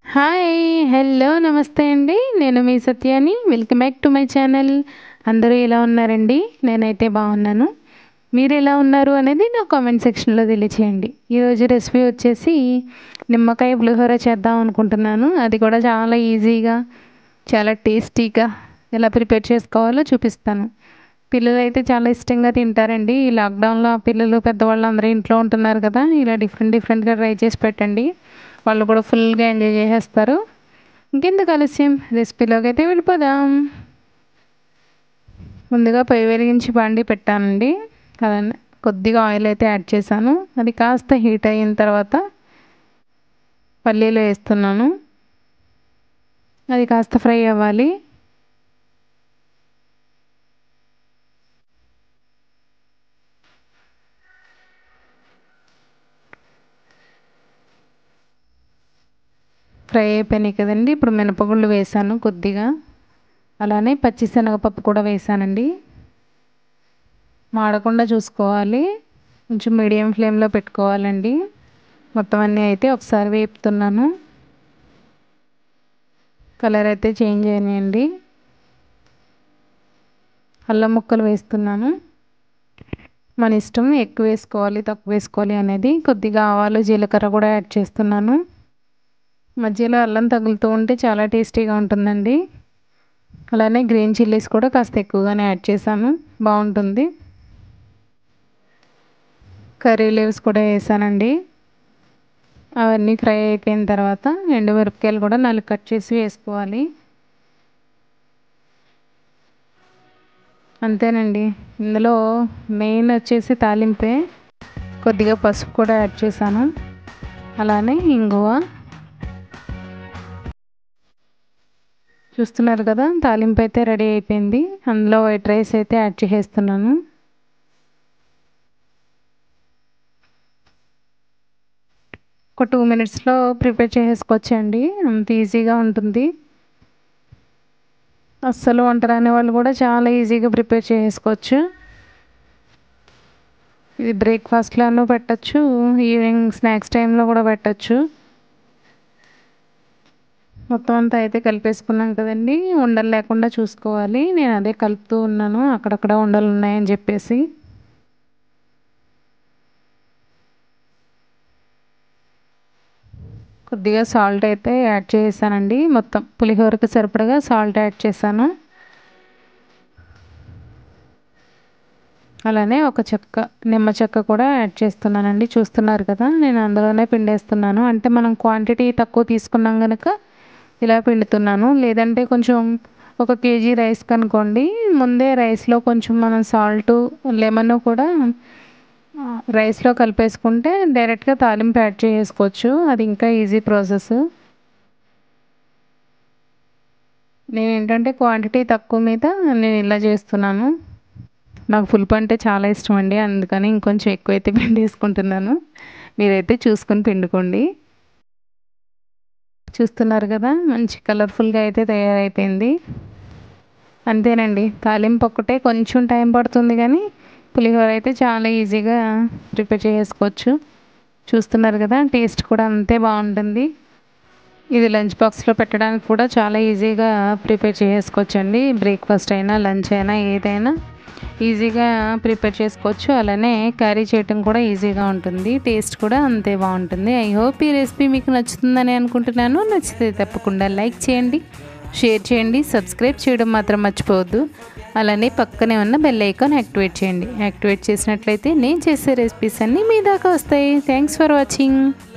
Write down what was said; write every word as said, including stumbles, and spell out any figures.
Hi! Hello! నమస్తే అండి. నేను మీ సత్యాని. Welcome back to my channel. అందరూ ఎలా ఉన్నారండి? నేనైతే బాగున్నాను. మీరెలా ఉన్నారు అనేది నా కామెంట్ సెక్షన్‌లో తెలియచేయండి. ఈరోజు రెసిపీ వచ్చేసి నిమ్మకాయ పులిహోర చేద్దాం అనుకుంటున్నాను. అది కూడా చాలా ఈజీగా, చాలా టేస్టీగా ఎలా ప్రిపేర్ చేసుకోవాలో చూపిస్తాను. పిల్లలైతే చాలా ఇష్టంగా తింటారండి. ఈ లాక్‌డౌన్‌లో పిల్లలు, పెద్దవాళ్ళు అందరూ ఇంట్లో ఉంటున్నారు కదా! ఇలా డిఫరెంట్ డిఫరెంట్‌గా ట్రై చేసి పెట్టండి. వాళ్ళు కూడా ఫుల్‌గా ఎంజాయ్ చేసేస్తారు. ఇంకెందుకు ఆలస్యం రెసిపీలోకైతే వెళ్ళిపోదాం. ముందుగా పొయ్యి వెలిగించి బాండీ పెట్టానండి. అలానే కొద్దిగా ఆయిల్ అయితే యాడ్ చేశాను. అది కాస్త హీట్ అయిన తర్వాత పల్లీలు వేస్తున్నాను. అది కాస్త ఫ్రై అవ్వాలి. ఫ్రై అయిపోయినాయి కదండి. ఇప్పుడు మినపగుళ్ళు వేసాను కొద్దిగా. అలానే పచ్చిశనగపప్పు కూడా వేసానండి. మాడకుండా చూసుకోవాలి. కొంచెం మీడియం ఫ్లేమ్లో పెట్టుకోవాలండి. మొత్తం అన్నీ అయితే ఒకసారి వేపుతున్నాను. కలర్ అయితే చేంజ్ అయినాయండి. అల్లం ముక్కలు వేస్తున్నాను. మన ఇష్టం, ఎక్కువ వేసుకోవాలి తక్కువ వేసుకోవాలి అనేది. కొద్దిగా ఆవాలు, జీలకర్ర కూడా యాడ్ చేస్తున్నాను. మధ్యలో అల్లం తగులుతూ ఉంటే చాలా టేస్టీగా ఉంటుందండి. అలానే గ్రీన్ చిల్లీస్ కూడా కాస్త ఎక్కువగానే యాడ్ చేశాను, బాగుంటుంది. కర్రీ లీవ్స్ కూడా వేసానండి. అవన్నీ ఫ్రై అయిపోయిన తర్వాత ఎండుమిరపకాయలు కూడా నాలుగు కట్ చేసి వేసుకోవాలి. అంతేనండి. ఇందులో మెయిన్ వచ్చేసి తాలింపే. కొద్దిగా పసుపు కూడా యాడ్ చేశాను. అలానే ఇంగువ. చూస్తున్నారు కదా, తాలింపు అయితే రెడీ అయిపోయింది. అందులో వైట్ రైస్ అయితే యాడ్ చేసేస్తున్నాను. ఒక టూ మినిట్స్లో ప్రిపేర్ చేసేసుకోవచ్చండి. అంత ఈజీగా ఉంటుంది. అస్సలు వంట రాని వాళ్ళు కూడా చాలా ఈజీగా ప్రిపేర్ చేసుకోవచ్చు. ఇది బ్రేక్ఫాస్ట్లోనూ పెట్టచ్చు, ఈవినింగ్ స్నాక్స్ టైంలో కూడా పెట్టచ్చు. మొత్తం అంతా అయితే కలిపేసుకున్నాం కదండి. ఉండలు లేకుండా చూసుకోవాలి. నేను అదే కలుపుతూ ఉన్నాను, అక్కడక్కడ ఉండలు ఉన్నాయని చెప్పేసి. కొద్దిగా సాల్ట్ అయితే యాడ్ చేసానండి. మొత్తం పులిహోరకి సరిపడగా సాల్ట్ యాడ్ చేశాను. అలానే ఒక చెక్క నిమ్మ చెక్క కూడా యాడ్ చేస్తున్నానండి. చూస్తున్నారు కదా, నేను అందులోనే పిండేస్తున్నాను. అంటే మనం క్వాంటిటీ తక్కువ తీసుకున్నాం కనుక ఇలా పిండుతున్నాను. లేదంటే కొంచెం ఒక కేజీ రైస్ కనుకోండి, ముందే రైస్లో కొంచెం మనం సాల్టు, లెమన్ కూడా రైస్లో కలిపేసుకుంటే డైరెక్ట్గా తాలింపు యాడ్ చేసుకోవచ్చు. అది ఇంకా ఈజీ ప్రాసెస్. నేను ఏంటంటే క్వాంటిటీ తక్కువ మీద నేను ఇలా చేస్తున్నాను. నాకు పులుపు అంటే చాలా ఇష్టం అండి. అందుకని ఇంకొంచెం ఎక్కువైతే పిండి వేసుకుంటున్నాను. మీరైతే చూసుకొని పిండుకోండి. చూస్తున్నారు కదా, మంచి కలర్ఫుల్గా అయితే తయారైపోయింది. అంతేనండి. తాలింపు ఒక్కటే కొంచెం టైం పడుతుంది, కానీ పులిహోర అయితే చాలా ఈజీగా ప్రిపేర్ చేసుకోవచ్చు. చూస్తున్నారు కదా, టేస్ట్ కూడా అంతే బాగుంటుంది. ఇది లంచ్ బాక్స్లో పెట్టడానికి కూడా చాలా ఈజీగా ప్రిపేర్ చేసుకోవచ్చండి. బ్రేక్ఫాస్ట్ అయినా, లంచ్ అయినా, ఏదైనా ఈజీగా ప్రిపేర్ చేసుకోవచ్చు. అలానే క్యారీ చేయటం కూడా ఈజీగా ఉంటుంది. టేస్ట్ కూడా అంతే బాగుంటుంది. ఐ హోప్ ఈ రెసిపీ మీకు నచ్చుతుందని అనుకుంటున్నాను. నచ్చితే తప్పకుండా లైక్ చేయండి, షేర్ చేయండి, సబ్స్క్రైబ్ చేయడం మాత్రం మర్చిపోవద్దు. అలానే పక్కనే ఉన్న బెల్ ఐకాన్ యాక్టివేట్ చేయండి. యాక్టివేట్ చేసినట్లయితే నేను చేసే రెసిపీస్ అన్నీ మీ దాకా వస్తాయి. Thanks for watching.